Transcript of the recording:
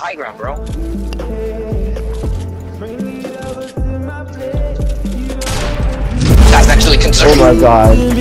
high ground, bro. That's actually concerning. Oh my god.